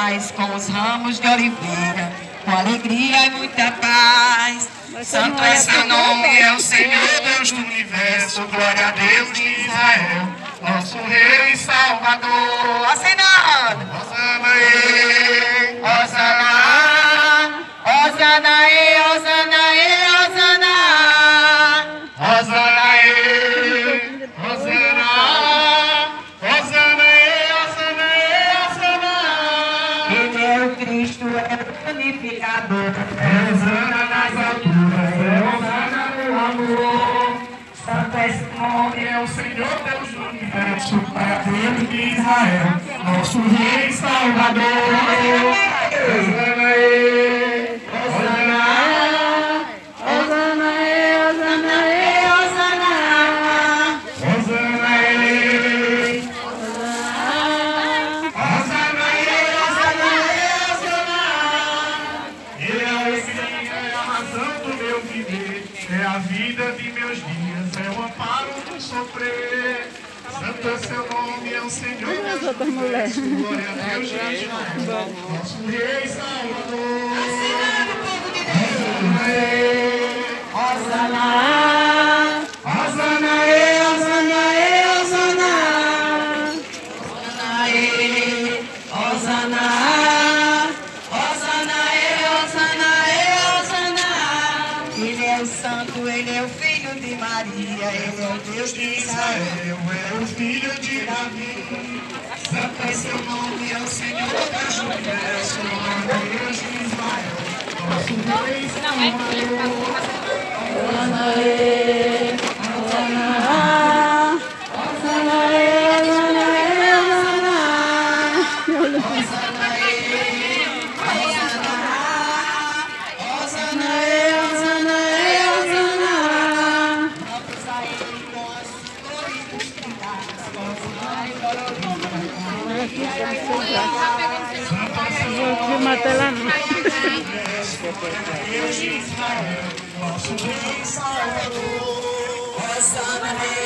paz, com os ramos de oliveira, com alegria e muita paz. Santo é seu nome, é o Senhor Deus do universo, glória a Deus de Israel, nosso Rei e Salvador. Acenando! Hosana, Hosana, Hosana, Hosana, Hosana, Hosana, Hosana, Hosana, Ele é o Cristo, é o purificador, é Hosana nas alturas, é Hosana no amor. Santo é esse nome, é o Senhor Deus do universo, para Deus de Israel, nosso Rei e Salvador. Hosana, Hosana, Hosana, Hosana, Hosana, Hosana, Hosana, Hosana. Ele é a alegria, é a razão do meu viver, é a vida de meus dias, é o amparo do sofrer. Santo é seu nome, é o Senhor Deus do universo, glória a Deus de Israel, nosso Rei e Salvador. Hosana, Hosana, Hosana, Hosana, Hosana, Hosana, Hosana, Hosana. Ele é o Santo, ele é o Filho de Maria, ele é o Deus de Israel, é o Filho de Davi. Santo é seu nome, é o Senhor Deus do universo, glória a Deus de Israel, nosso Rei e Salvador. Vou matar lá não. Deus de Israel, nosso Rei e Salvador.